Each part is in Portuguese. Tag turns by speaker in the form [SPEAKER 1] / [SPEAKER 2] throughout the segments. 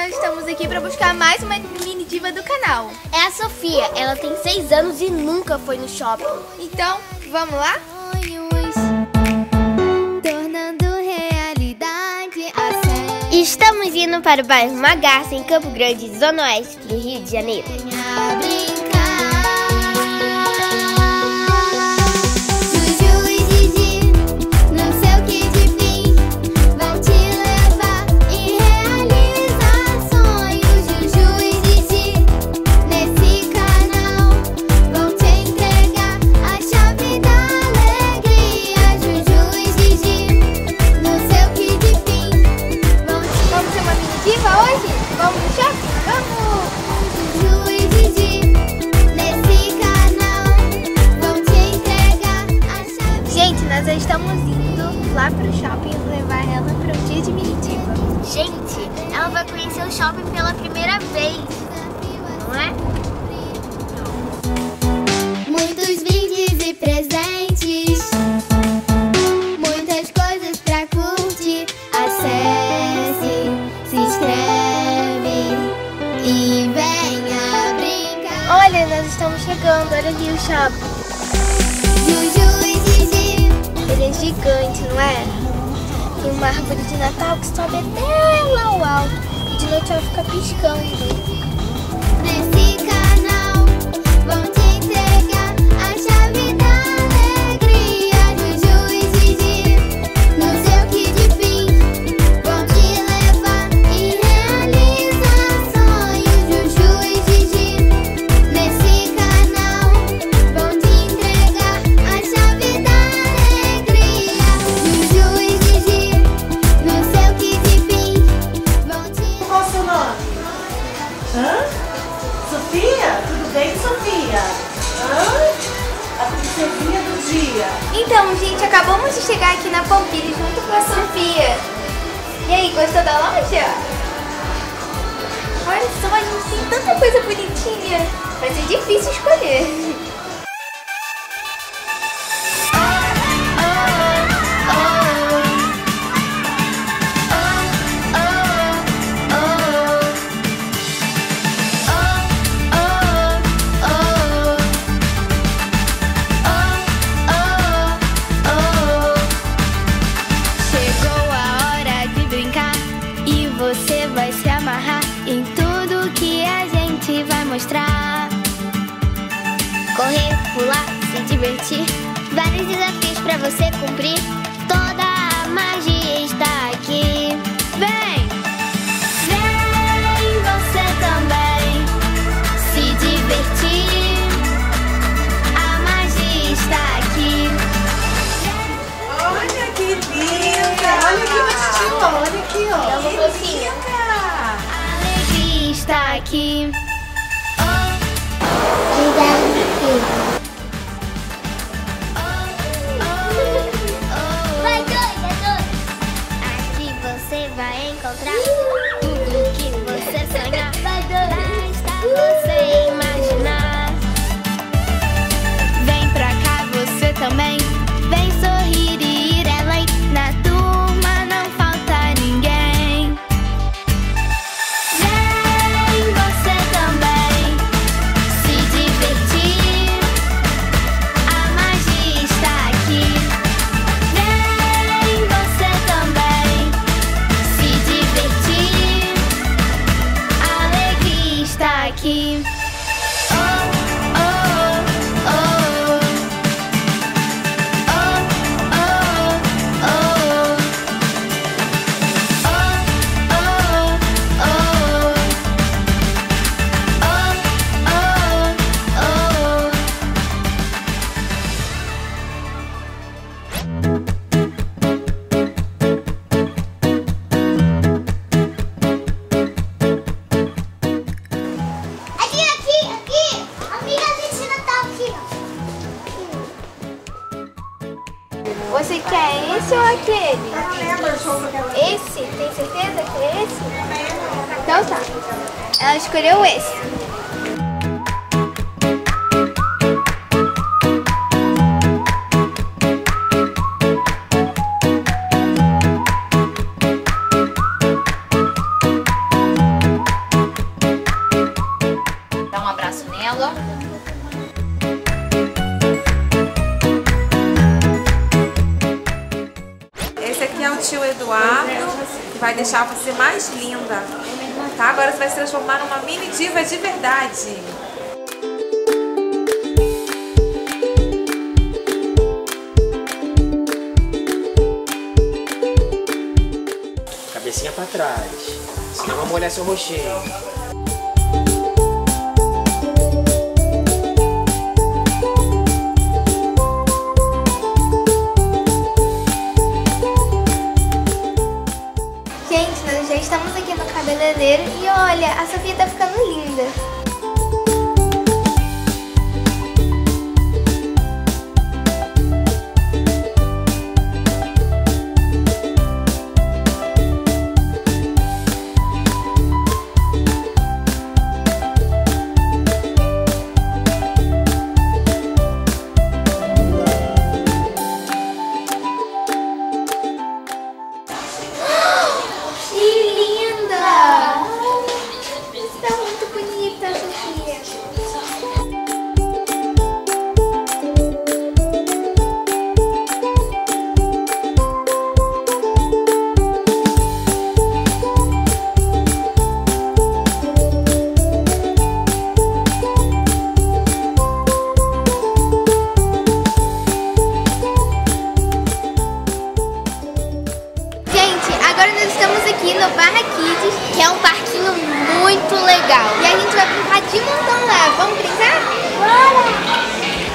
[SPEAKER 1] nós estamos aqui para buscar mais uma mini diva do canal.
[SPEAKER 2] É a Sofia, ela tem 6 anos e nunca foi no shopping.
[SPEAKER 1] Então, vamos lá?
[SPEAKER 3] Tornando realidade a série.
[SPEAKER 2] Estamos indo para o bairro Magaça, em Campo Grande, Zona Oeste do Rio de Janeiro.
[SPEAKER 1] Nós estamos indo lá pro shopping levar ela para o dia de mini diva.
[SPEAKER 2] Gente, ela vai conhecer o shopping pela primeira vez, não é?
[SPEAKER 3] Muitos brindes e presentes, muitas coisas pra curtir. Acesse, se inscreve e venha brincar.
[SPEAKER 1] Olha, nós estamos chegando, olha ali o shopping.
[SPEAKER 3] Juju e Gigi.
[SPEAKER 1] Ele é gigante, não é? Tem uma árvore de Natal que sobe até lá ao alto. E de noite ela fica piscando.
[SPEAKER 3] Nesse canal vão te entregar a chave da alegria. Juju e Gigi, no seu kit fim, vão te levar e realizar sonhos. Juju e Gigi, nesse canal vão te entregar a chave da alegria. Juju e Gigi, no seu kit fim, vão te...
[SPEAKER 4] Qual o seu nome? Hã? Sofia? Tudo bem, Sofia? Hã? A princesinha do dia.
[SPEAKER 1] Então, gente, acabamos de chegar aqui na Pampilha junto com a Sofia. E aí, gostou da loja? Olha só, a gente tem tanta coisa bonitinha. Vai ser difícil escolher.
[SPEAKER 3] Você vai se amarrar em tudo que a gente vai mostrar.
[SPEAKER 2] Correr, pular, se divertir, vários desafios pra você cumprir. Toda a magia está aqui. Vem!
[SPEAKER 3] Vem você também se divertir. A magia está aqui.
[SPEAKER 4] Olha que linda. Olha que bonitinho. Olha aqui, ó.
[SPEAKER 2] É uma fofinha.
[SPEAKER 3] A alegria está aqui.
[SPEAKER 2] Vai, doida! Aqui você vai encontrar tudo que você sonhar. Basta você imaginar.
[SPEAKER 3] Vem pra cá você também. Vem sorrir e ir além. Na turma não falta ninguém. Vem você também se divertir. A magia está aqui. Vem você também se divertir. A alegria está aqui.
[SPEAKER 1] Você quer esse ou aquele? Esse? Tem certeza que é esse? Então tá. Ela escolheu esse.
[SPEAKER 5] vai deixar você mais linda, tá? Agora você vai se transformar numa mini diva de verdade.
[SPEAKER 6] Cabecinha pra trás, senão vai molhar seu rostinho.
[SPEAKER 1] Gente, nós já estamos aqui no cabeleireiro e olha, a Sofia tá ficando linda. Agora nós estamos aqui no Barra Kids, que é um parquinho muito legal. E a gente vai brincar de montão lá. Vamos brincar? Bora!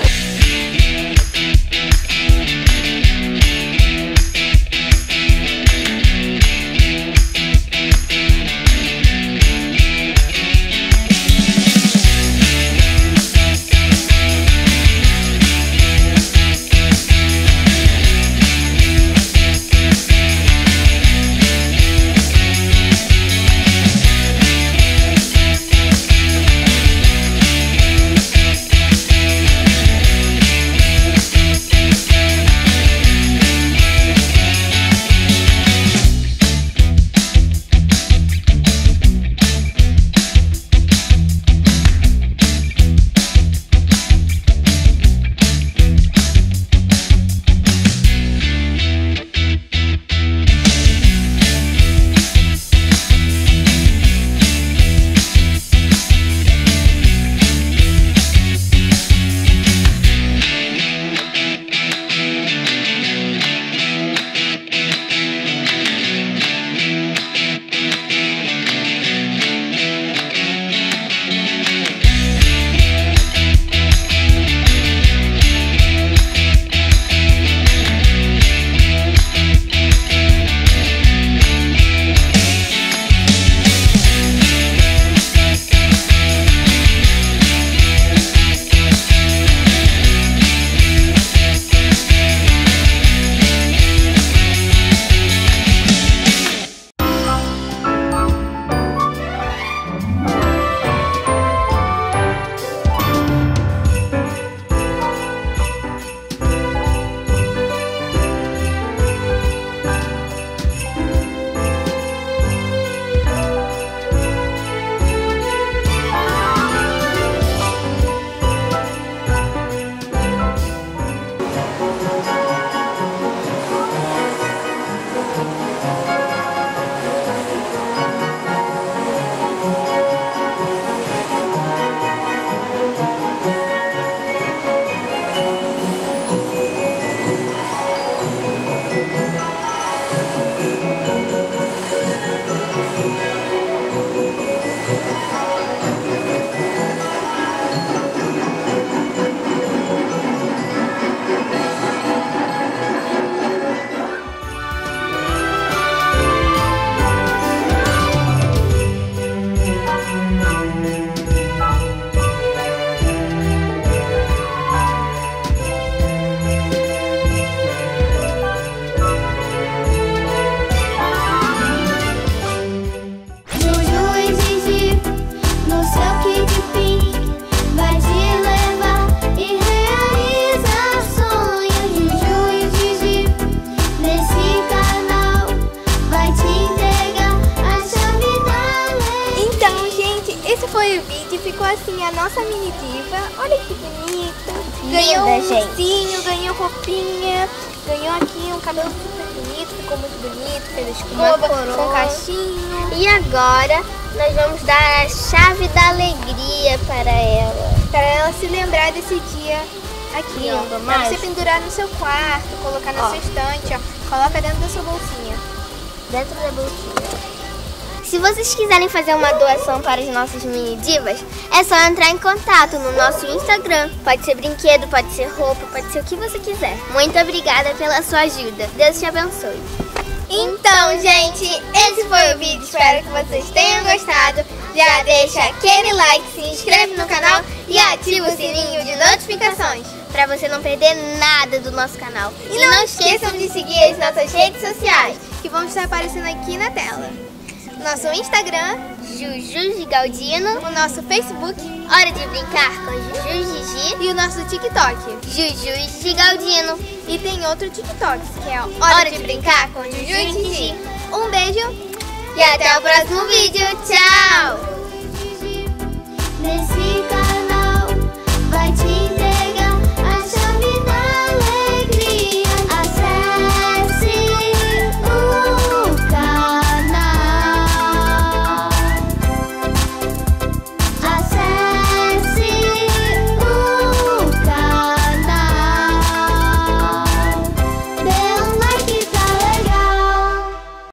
[SPEAKER 1] foi o vídeo, ficou assim a nossa mini diva. Olha que bonita. Ganhou um ursinho, ganhou roupinha, ganhou aqui um cabelo super bonito. que ficou muito bonito, fez a escova com caixinho.
[SPEAKER 2] E agora nós vamos dar a chave da alegria para ela
[SPEAKER 1] se lembrar desse dia aqui,
[SPEAKER 2] Lindo,
[SPEAKER 1] ó. Pra
[SPEAKER 2] mas-
[SPEAKER 1] você pendurar no seu quarto, colocar na
[SPEAKER 2] Ó.
[SPEAKER 1] sua estante, ó. Coloca dentro da sua bolsinha.
[SPEAKER 2] dentro da bolsinha. Se vocês quiserem fazer uma doação para as nossas mini divas, é só entrar em contato no nosso Instagram. Pode ser brinquedo, pode ser roupa, pode ser o que você quiser. Muito obrigada pela sua ajuda. Deus te abençoe.
[SPEAKER 1] Então, gente, esse foi o vídeo. Espero que vocês tenham gostado. Já deixa aquele like, se inscreve no canal e ativa o sininho de notificações.
[SPEAKER 2] Para você não perder nada do nosso canal.
[SPEAKER 1] E não esqueçam de seguir as nossas redes sociais, que vão estar aparecendo aqui na tela. Nosso Instagram,
[SPEAKER 2] Juju Galdino,
[SPEAKER 1] o nosso Facebook
[SPEAKER 2] Hora de Brincar com Juju Gigi,
[SPEAKER 1] e o nosso TikTok.
[SPEAKER 2] Juju Galdino.
[SPEAKER 1] E tem outro TikTok, que é o Hora de Brincar com Juju e Gigi. Um beijo
[SPEAKER 2] E até o próximo vídeo. Tchau!